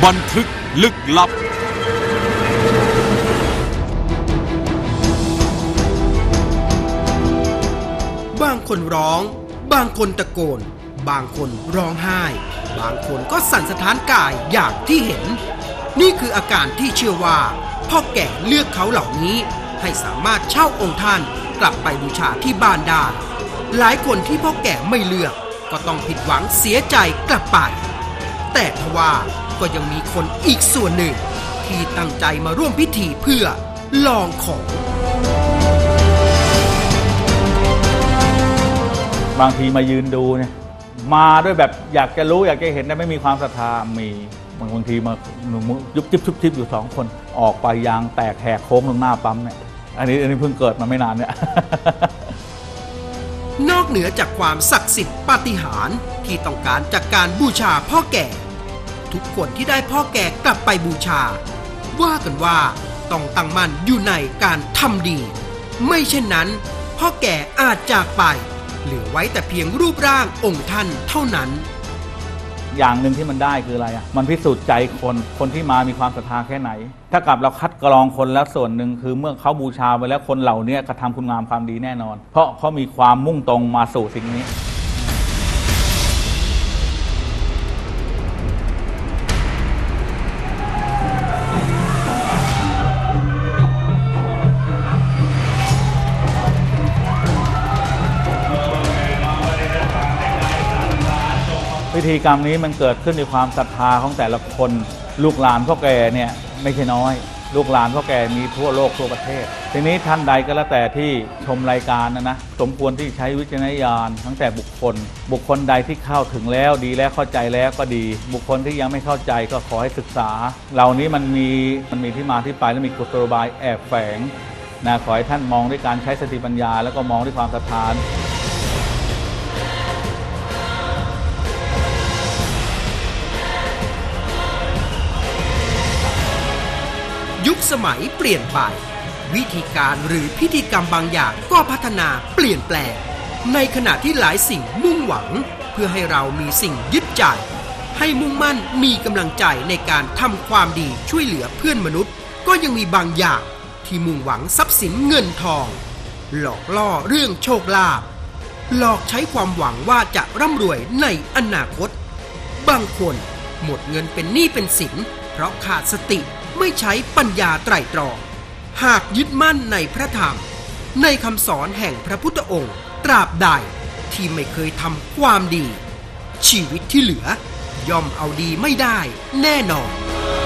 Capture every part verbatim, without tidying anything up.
บันทึกลึกลับบางคนร้องบางคนตะโกนบางคนร้องไห้บางคนก็สั่นสะท้านกายอย่างที่เห็นนี่คืออาการที่เชื่อว่าพ่อแก่เลือกเขาเหล่านี้ให้สามารถเช่าองค์ท่านกลับไปบูชาที่บ้านได้หลายคนที่พ่อแก่ไม่เลือกก็ต้องผิดหวังเสียใจกลับไปแต่ทว่าก็ยังมีคนอีกส่วนหนึ่งที่ตั้งใจมาร่วมพิธีเพื่อลองของบางทีมายืนดูเนี่ยมาด้วยแบบอยากจะรู้อยากจะเห็นแต่ไม่มีความศรัทธามีบางบางทีมาหนูยุบจิ๊บชุบจิ๊บอยู่สองคนออกไปยางแตกแหกโค้งตรงหน้าปั๊มเนี่ยอันนี้อันนี้เพิ่งเกิดมาไม่นานเนี่ยนอกเหนือจากความศักดิ์สิทธิ์ปาฏิหาริย์ที่ต้องการจากการบูชาพ่อแก่ทุกคนที่ได้พ่อแก่กลับไปบูชาว่ากันว่าต้องตั้งมั่นอยู่ในการทำดีไม่เช่นนั้นพ่อแก่อาจจากไปเหลือไว้แต่เพียงรูปร่างองค์ท่านเท่านั้นอย่างหนึ่งที่มันได้คืออะไรอ่ะมันพิสูจน์ใจคนคนที่มามีความศรัทธาแค่ไหนถ้ากับเราคัดกรองคนแล้วส่วนหนึ่งคือเมื่อเขาบูชาไปแล้วคนเหล่านี้กระทำคุณงามความดีแน่นอนเพราะเขามีความมุ่งตรงมาสู่สิ่งนี้พิธีกรรมนี้มันเกิดขึ้นในความศรัทธาของแต่ละคนลูกหลานพ่อแก่เนี่ยไม่ใช่น้อยลูกหลานพ่อแก่มีทั่วโลกทั่วประเทศทีนี้ท่านใดก็แล้วแต่ที่ชมรายการนะนะสมควรที่ใช้วิจารณญาณทั้งแต่บุคคลบุคคลใดที่เข้าถึงแล้วดีแล้วเข้าใจแล้วก็ดีบุคคลที่ยังไม่เข้าใจก็ขอให้ศึกษาเหล่านี้มันมีมันมีที่มาที่ไปและมีกุศโลบายแอบแฝงนะขอให้ท่านมองด้วยการใช้สติปัญญาแล้วก็มองด้วยความศรัทธายุคสมัยเปลี่ยนไปวิธีการหรือพิธีกรรมบางอย่างก็พัฒนาเปลี่ยนแปลงในขณะที่หลายสิ่งมุ่งหวังเพื่อให้เรามีสิ่งยึดใจให้มุ่งมั่นมีกำลังใจในการทำความดีช่วยเหลือเพื่อนมนุษย์ก็ยังมีบางอย่างที่มุ่งหวังทรัพย์สินเงินทองหลอกล่อเรื่องโชคลาภหลอกใช้ความหวังว่าจะร่ำรวยในอนาคตบางคนหมดเงินเป็นหนี้เป็นสินเพราะขาดสติไม่ใช้ปัญญาไตร่ตรองหากยึดมั่นในพระธรรมในคำสอนแห่งพระพุทธองค์ตราบใดที่ไม่เคยทำความดีชีวิตที่เหลือย่อมเอาดีไม่ได้แน่นอน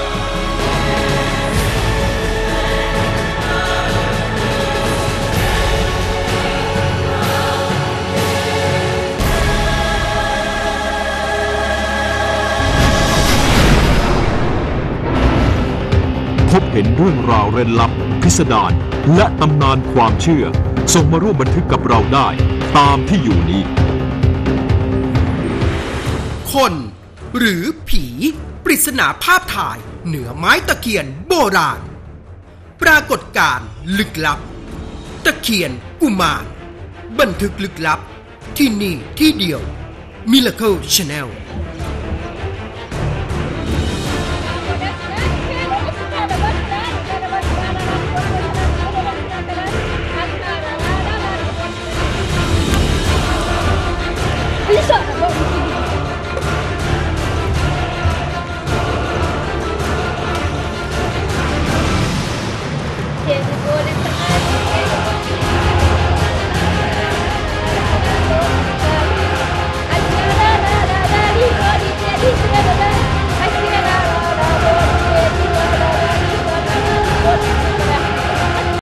พบเห็นเรื่องราวเร้นลับพิสดารและตำนานความเชื่อส่งมาร่วมบันทึกกับเราได้ตามที่อยู่นี้คนหรือผีปริศนาภาพถ่ายเหนือไม้ตะเคียนโบราณปรากฏการณ์ลึกลับตะเคียนกุมารบันทึกลึกลับที่นี่ที่เดียว Miracle Channel